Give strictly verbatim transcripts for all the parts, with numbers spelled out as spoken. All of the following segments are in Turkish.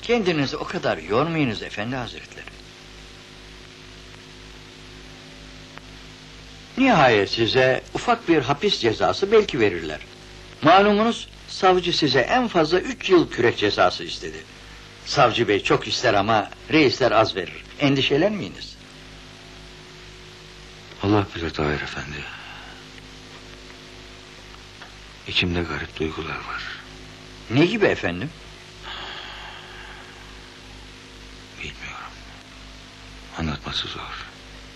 Kendinizi o kadar yormayınız efendi hazretleri. Nihayet size ufak bir hapis cezası belki verirler. Malumunuz savcı size en fazla üç yıl kürek cezası istedi. Savcı bey çok ister ama reisler az verir. Endişelenmeyiniz. Allah bilir Tahir Efendi. İçimde garip duygular var. Ne gibi efendim? Bilmiyorum. Anlatması zor.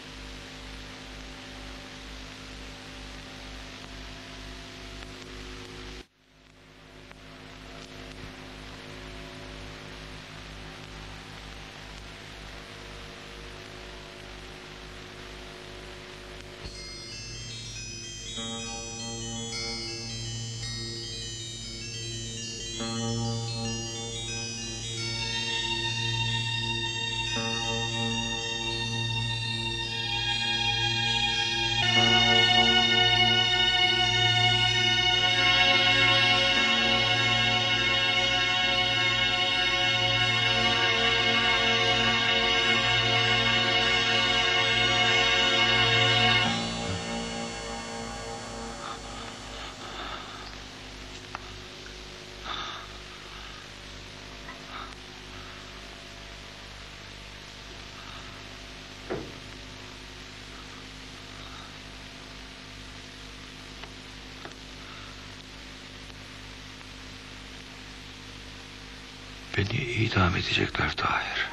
Beni idam edecekler Tahir.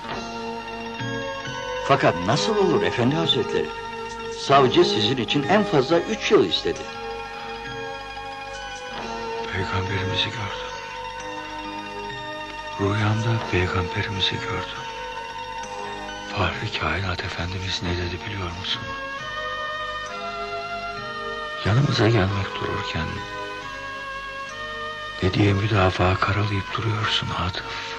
Fakat nasıl olur efendi hazretleri? Savcı sizin için en fazla üç yıl istedi. Peygamberimizi gördüm. Rüyamda peygamberimizi gördüm. Fahri Kainat Efendimiz ne dedi biliyor musun? Yanımıza gelmek dururken ne diye müdafaa karalayıp duruyorsun Atıf?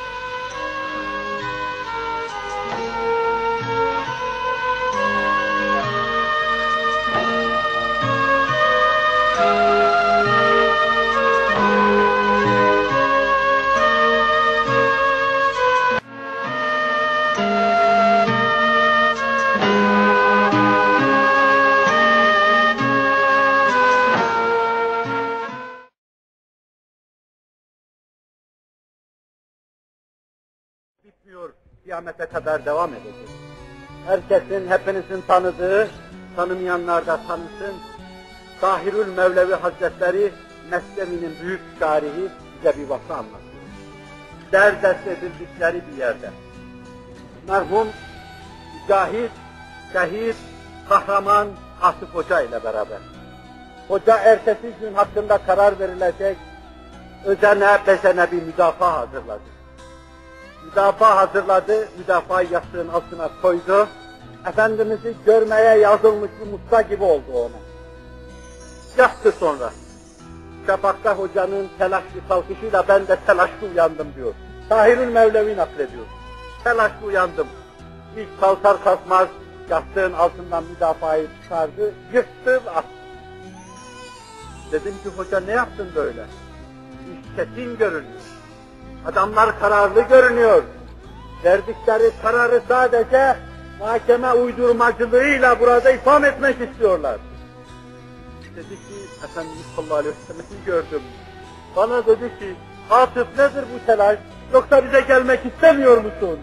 Bitmiyor, kıyamete kadar devam edecek. Herkesin, hepinizin tanıdığı, tanımayanlar da tanısın. Tahirül Mevlevi Hazretleri, Mesnevi'nin büyük tarihi bize bir vaka anlatıyor. Derdest edildikleri bir yerde. Merhum, mücahit, şehit, kahraman Atıf Hoca ile beraber. Hoca ertesi gün hakkında karar verilecek, özene bezene bir müdafaa hazırladı. Müdafaa hazırladı, müdafayı yastığın altına koydu. Efendimiz'i görmeye yazılmış bir muska gibi oldu ona. Yattı sonra. Şafakta hocanın telaşlı kalkışıyla ben de telaşlı uyandım diyor. Tahirül Mevlevi naklediyor. Telaşlı uyandım. İlk kalkar kalkmaz yastığın altından müdafayı çıkardı, yırttı ve attı. Dedim ki hoca ne yaptın böyle? İş kesin görünüyor. Adamlar kararlı görünüyor. Verdikleri kararı sadece mahkeme uydurmacılığıyla burada ifham etmek istiyorlar. Dedi ki, Efendimiz sallallahu aleyhi ve sellem'i gördüm. Bana dedi ki, Atıf nedir bu telaş? Yoksa bize gelmek istemiyor musun?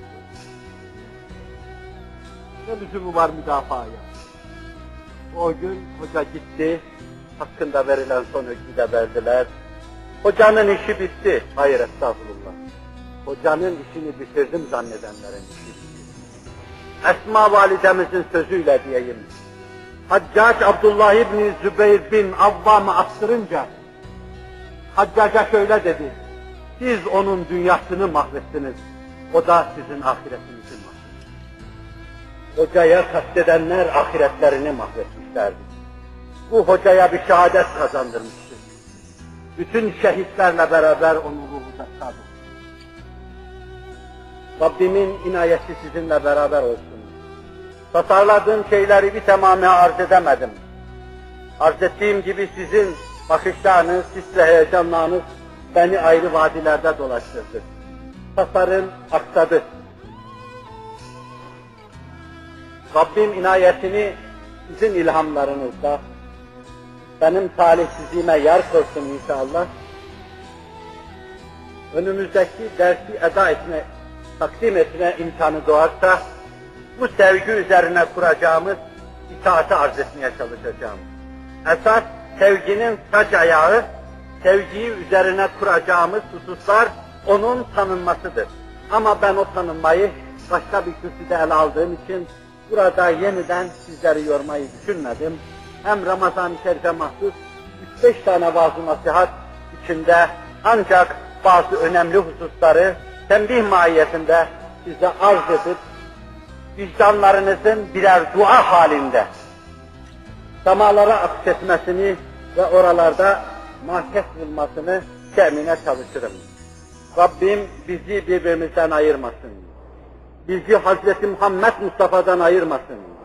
Ne lüzumu var müdafaya? O gün hoca gitti, hakkında verilen son hükmü de verdiler. Hocanın işi bitti. Hayır, estağfurullah. Hocanın işini bitirdim zannedenlerin işi bitti. Esma validemizin sözüyle diyeyim. Haccac Abdullah İbni Zübeyir bin Avvam'ı astırınca Haccac'a şöyle dedi. Siz onun dünyasını mahvettiniz. O da sizin ahiretinizi mahvetti. Hocaya kastedenler ahiretlerini mahvetmişlerdi. Bu hocaya bir şehadet kazandırmıştı. Bütün şehitlerle beraber onun ruhu da sadır. Rabbimin inayeti sizinle beraber olsun. Tasarladığım şeyleri bir tamamı arz edemedim. Arz ettiğim gibi sizin bakışlarınız, hisle heyecanlarınız beni ayrı vadilerde dolaştırdı. tasarım aksadı. Rabbim inayetini sizin ilhamlarınızda, benim talihsizliğime yer koysun inşallah. Önümüzdeki dersi eda etme, takdim etme imkanı doğarsa, bu sevgi üzerine kuracağımız itaati arz etmeye çalışacağım. Esas sevginin saç ayağı, sevgiyi üzerine kuracağımız hususlar onun tanınmasıdır. Ama ben o tanınmayı başka bir kürsüde ele aldığım için burada yeniden sizleri yormayı düşünmedim. Hem Ramazan-ı Şerif'e mahsus üç beş tane vaaz-ı nasihat içinde ancak bazı önemli hususları tembih mahiyetinde size arz edip vicdanlarınızın birer dua halinde semalara aksetmesini ve oralarda mahkes bulmasını temine çalışırım. Rabbim bizi birbirimizden ayırmasın. Bizi Hazreti Muhammed Mustafa'dan ayırmasın.